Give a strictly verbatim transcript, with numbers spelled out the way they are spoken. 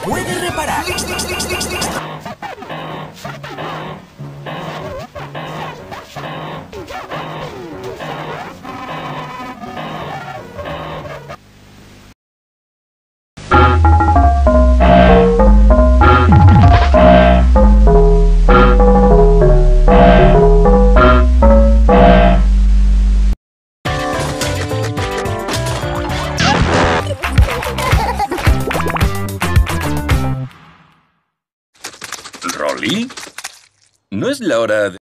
puede reparar. ¿Rolly? No es la hora de...